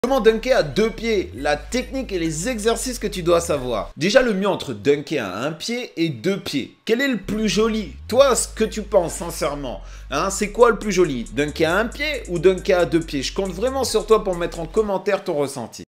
Comment dunker à 2 pieds? La technique et les exercices que tu dois savoir. Déjà le mieux entre dunker à 1 pied et 2 pieds. Quel est le plus joli? Toi, ce que tu penses sincèrement, hein, c'est quoi le plus joli? Dunker à 1 pied ou dunker à 2 pieds? Je compte vraiment sur toi pour mettre en commentaire ton ressenti.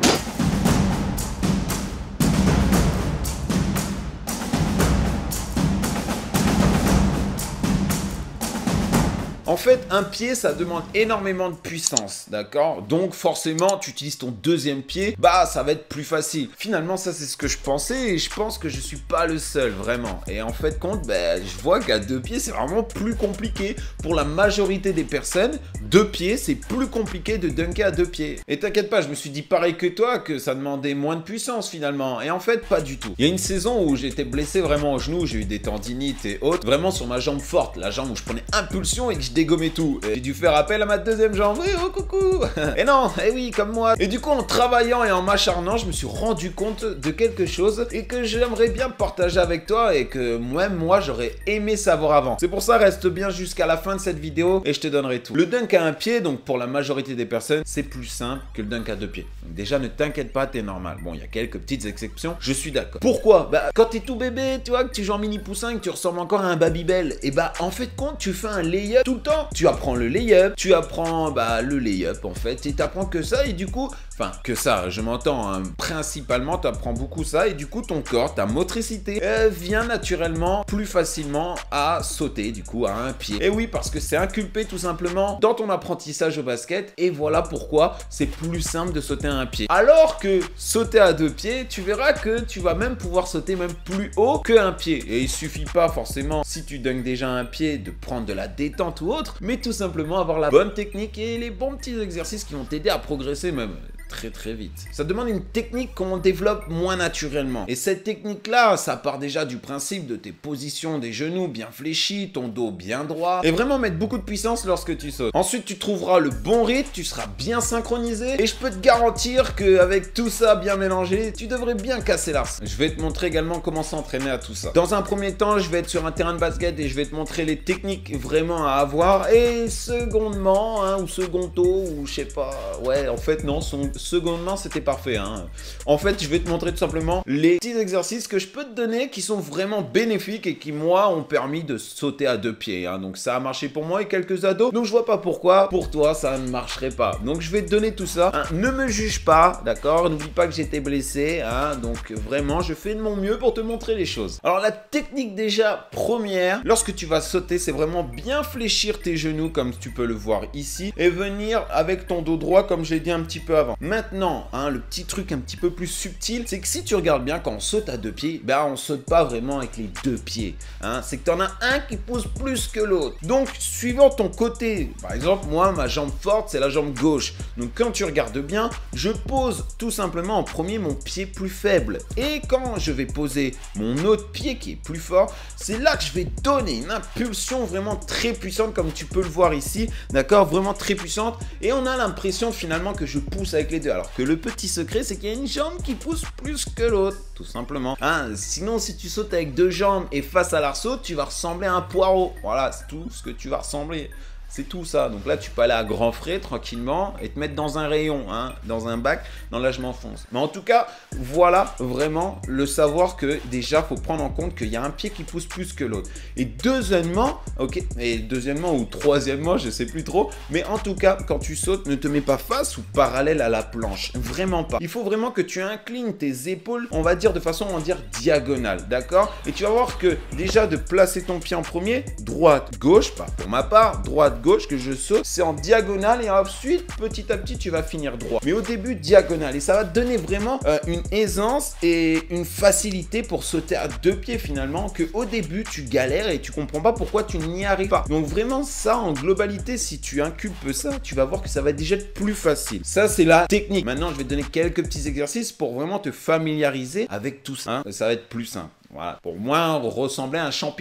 En fait, un pied, ça demande énormément de puissance, d'accord? Donc forcément, tu utilises ton deuxième pied, bah ça va être plus facile. Finalement, ça c'est ce que je pensais et je pense que je suis pas le seul, vraiment. Et en fait, je vois qu'à 2 pieds, c'est vraiment plus compliqué. Pour la majorité des personnes, 2 pieds, c'est plus compliqué de dunker à 2 pieds. Et t'inquiète pas, je me suis dit pareil que toi, que ça demandait moins de puissance finalement. Et en fait, pas du tout. Il y a une saison où j'étais blessé vraiment au genou, j'ai eu des tendinites et autres, vraiment sur ma jambe forte, la jambe où je prenais impulsion et que je dégommais tout. J'ai dû faire appel à ma deuxième jambe. Oui, oh coucou. Et non, oui, comme moi. Et du coup, en travaillant et en m'acharnant, je me suis rendu compte de quelque chose et que j'aimerais bien partager avec toi et que même moi, j'aurais aimé savoir avant. C'est pour ça, reste bien jusqu'à la fin de cette vidéo et je te donnerai tout. Le dunk à 1 pied, donc pour la majorité des personnes, c'est plus simple que le dunk à 2 pieds. Donc déjà, ne t'inquiète pas, t'es normal. Bon, il y a quelques petites exceptions, je suis d'accord. Pourquoi? Bah, quand t'es tout bébé, tu vois, que tu joues en mini poussin, que tu ressembles encore à un Babybel, et bah, en fait, quand tu fais un lay-up tout le temps, tu apprends le lay-up, tu apprends le lay-up en fait, et tu apprends que ça, et du coup, enfin que ça, je m'entends, hein, principalement tu apprends beaucoup ça, et du coup ton corps, ta motricité vient naturellement plus facilement à sauter du coup à 1 pied. Et oui, parce que c'est inculpé tout simplement dans ton apprentissage au basket, et voilà pourquoi c'est plus simple de sauter à 1 pied. Alors que sauter à 2 pieds, tu verras que tu vas même pouvoir sauter même plus haut que 1 pied. Et il suffit pas forcément, si tu dunks déjà à 1 pied, de prendre de la détente ou autre, mais tout simplement avoir la bonne technique et les bons petits exercices qui vont t'aider à progresser même très vite. Ça demande une technique qu'on développe moins naturellement. Et cette technique-là, ça part déjà du principe de tes positions des genoux bien fléchis, ton dos bien droit, et vraiment mettre beaucoup de puissance lorsque tu sautes. Ensuite, tu trouveras le bon rythme, tu seras bien synchronisé, et je peux te garantir qu'avec tout ça bien mélangé, tu devrais bien casser l'ars. Je vais te montrer également comment s'entraîner à tout ça. Dans un premier temps, je vais être sur un terrain de basket et je vais te montrer les techniques vraiment à avoir, et secondement, hein, ou secondo, ou je sais pas, ouais, en fait non, secondement c'était parfait, hein. En fait, je vais te montrer tout simplement les petits exercices que je peux te donner qui sont vraiment bénéfiques et qui moi ont permis de sauter à 2 pieds, hein. Donc ça a marché pour moi et quelques ados, donc je vois pas pourquoi pour toi ça ne marcherait pas. Donc je vais te donner tout ça, hein. Ne me juge pas, d'accord? N'oublie pas que j'étais blessé, hein. Donc vraiment je fais de mon mieux pour te montrer les choses. Alors la technique déjà première, lorsque tu vas sauter, c'est vraiment bien fléchir tes genoux comme tu peux le voir ici et venir avec ton dos droit comme j'ai dit un petit peu avant. Maintenant, hein, le petit truc un petit peu plus subtil, c'est que si tu regardes bien, quand on saute à 2 pieds, ben on saute pas vraiment avec les 2 pieds, hein. C'est que tu en as un qui pousse plus que l'autre. Donc, suivant ton côté, par exemple, moi, ma jambe forte, c'est la jambe gauche. Donc, quand tu regardes bien, je pose tout simplement en premier mon pied plus faible. Et quand je vais poser mon autre pied qui est plus fort, c'est là que je vais donner une impulsion vraiment très puissante, comme tu peux le voir ici, d'accord, vraiment très puissante. Et on a l'impression finalement que je pousse avec les deux. Alors que le petit secret, c'est qu'il y a une jambe qui pousse plus que l'autre, tout simplement. Hein, sinon, si tu sautes avec 2 jambes et face à l'arceau, tu vas ressembler à un poireau. Voilà, c'est tout ce que tu vas ressembler. C'est tout ça. Donc là, tu peux aller à grands frais tranquillement et te mettre dans un rayon, hein, dans un bac. Non, là, je m'enfonce. Mais en tout cas, voilà vraiment le savoir que déjà, faut prendre en compte qu'il y a un pied qui pousse plus que l'autre. Et deuxièmement, ok, et deuxièmement ou troisièmement, je sais plus trop. Mais en tout cas, quand tu sautes, ne te mets pas face ou parallèle à la planche. Vraiment pas. Il faut vraiment que tu inclines tes épaules, on va dire de façon, on va dire diagonale, d'accord? Et tu vas voir que déjà de placer ton pied en premier, droite, gauche, pas pour ma part, droite, gauche que je saute, c'est en diagonale et ensuite petit à petit tu vas finir droit. Mais au début diagonale et ça va te donner vraiment une aisance et une facilité pour sauter à 2 pieds finalement que au début tu galères et tu comprends pas pourquoi tu n'y arrives pas. Donc vraiment ça en globalité, si tu inculpes ça, tu vas voir que ça va déjà être plus facile. Ça c'est la technique. Maintenant je vais te donner quelques petits exercices pour vraiment te familiariser avec tout ça, hein. Ça va être plus simple. Voilà, pour moi, ressembler à un champignon.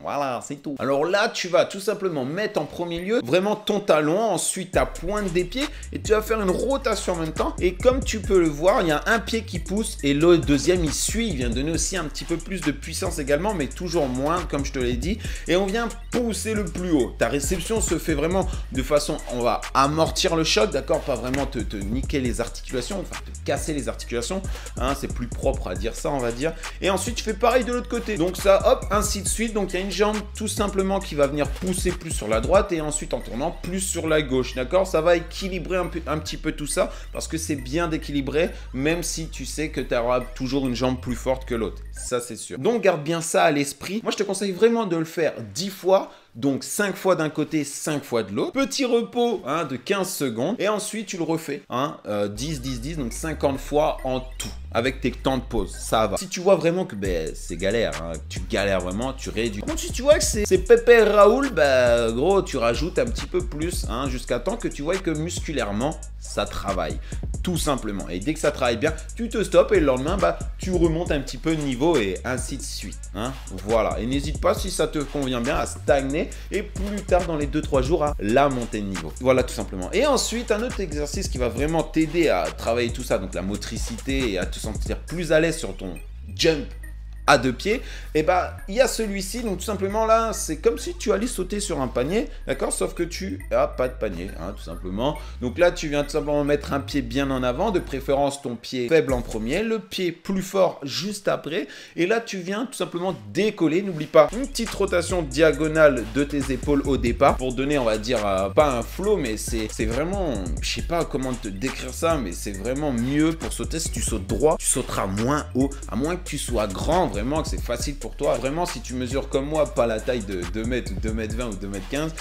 Voilà, c'est tout. Alors là, tu vas tout simplement mettre en premier lieu vraiment ton talon, ensuite ta pointe des pieds et tu vas faire une rotation en même temps. Et comme tu peux le voir, il y a un pied qui pousse et le deuxième il suit. Il vient donner aussi un petit peu plus de puissance également, mais toujours moins comme je te l'ai dit. Et on vient pousser le plus haut. Ta réception se fait vraiment de façon, on va amortir le choc, d'accord? Pas vraiment te niquer les articulations, enfin te casser les articulations. Hein, c'est plus propre à dire ça, on va dire. Et ensuite, tu fais pareil de l'autre côté. Donc ça, hop, ainsi de suite. Donc il y a une jambe tout simplement qui va venir pousser plus sur la droite et ensuite en tournant plus sur la gauche, d'accord? Ça va équilibrer un petit peu tout ça parce que c'est bien d'équilibrer, même si tu sais que tu auras toujours une jambe plus forte que l'autre. Ça, c'est sûr. Donc garde bien ça à l'esprit. Moi, je te conseille vraiment de le faire 10 fois. Donc 5 fois d'un côté, 5 fois de l'autre. Petit repos hein, de 15 secondes. Et ensuite, tu le refais. Hein, 10, 10, 10, donc 50 fois en tout. Avec tes temps de pause, ça va. Si tu vois vraiment que c'est galère, hein, que tu galères vraiment, tu réduis. Donc si tu vois que c'est pépère Raoul, gros, tu rajoutes un petit peu plus hein, jusqu'à temps que tu vois que musculairement, ça travaille. Tout simplement. Et dès que ça travaille bien, tu te stops et le lendemain, tu remontes un petit peu de niveau et ainsi de suite. Hein. Voilà. Et n'hésite pas, si ça te convient bien, à stagner et plus tard dans les 2-3 jours à la montée de niveau. Voilà, tout simplement. Et ensuite, un autre exercice qui va vraiment t'aider à travailler tout ça, donc la motricité et à te sentir plus à l'aise sur ton jump à 2 pieds, et il y a celui-ci, donc tout simplement là, c'est comme si tu allais sauter sur un panier, d'accord, sauf que tu n'as pas de panier, hein, tout simplement. Donc là, tu viens tout simplement mettre un pied bien en avant, de préférence ton pied faible en premier, le pied plus fort juste après, et là, tu viens tout simplement décoller. N'oublie pas une petite rotation diagonale de tes épaules au départ, pour donner, on va dire, pas un flow, mais c'est vraiment, je sais pas comment te décrire ça, mais c'est vraiment mieux pour sauter. Si tu sautes droit, tu sauteras moins haut, à moins que tu sois grand, vraiment que c'est facile pour toi. Vraiment, si tu mesures comme moi, pas la taille de 2 mètres ou 2 mètres 20 ou 2 mètres 15,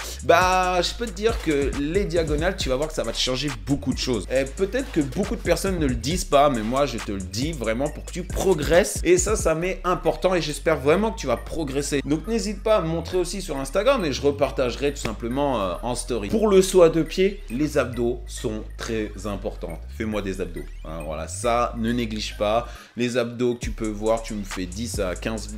je peux te dire que les diagonales, tu vas voir que ça va te changer beaucoup de choses. Et peut-être que beaucoup de personnes ne le disent pas, mais moi, je te le dis vraiment pour que tu progresses. Et ça m'est important et j'espère vraiment que tu vas progresser. Donc, n'hésite pas à me montrer aussi sur Instagram et je repartagerai tout simplement en story. Pour le saut à 2 pieds, les abdos sont très importants. Fais-moi des abdos. Hein, voilà, ça, ne néglige pas. Les abdos que tu peux voir, tu me fais 10 à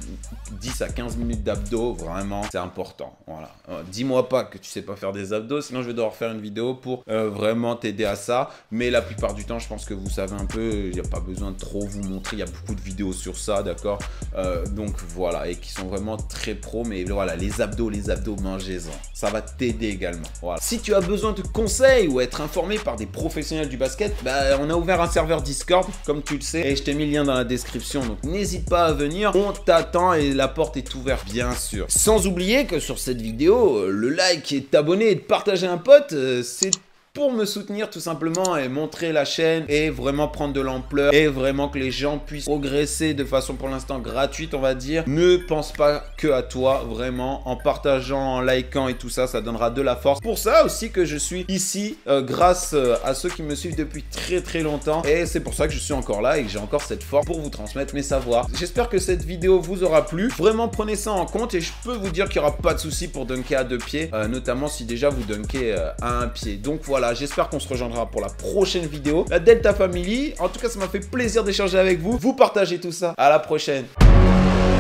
15 minutes d'abdos, vraiment, c'est important. Voilà. Dis-moi pas que tu sais pas faire des abdos, sinon je vais devoir faire une vidéo pour vraiment t'aider à ça. Mais la plupart du temps, je pense que vous savez un peu, il n'y a pas besoin de trop vous montrer. Il y a beaucoup de vidéos sur ça, d'accord? Donc voilà, et qui sont vraiment très pro. Mais voilà, les abdos, mangez-en. Ça va t'aider également. Voilà. Si tu as besoin de conseils ou être informé par des professionnels du basket, on a ouvert un serveur Discord, comme tu le sais, et je t'ai mis le lien dans la description. Donc n'hésite pas à venir, on t'attend et la porte est ouverte bien sûr. Sans oublier que sur cette vidéo, le like et t'abonner et de partager un pote, c'est pour me soutenir tout simplement et montrer la chaîne et vraiment prendre de l'ampleur et vraiment que les gens puissent progresser de façon pour l'instant gratuite, on va dire. Ne pense pas que à toi, vraiment, en partageant, en likant et tout ça, ça donnera de la force. Pour ça aussi que je suis ici grâce à ceux qui me suivent depuis très longtemps et c'est pour ça que je suis encore là et que j'ai encore cette force pour vous transmettre mes savoirs. J'espère que cette vidéo vous aura plu. Vraiment prenez ça en compte et je peux vous dire qu'il n'y aura pas de souci pour dunker à 2 pieds, notamment si déjà vous dunkez à 1 pied. Donc voilà. J'espère qu'on se rejoindra pour la prochaine vidéo. La Delta Family. En tout cas, ça m'a fait plaisir d'échanger avec vous. Vous partagez tout ça. À la prochaine.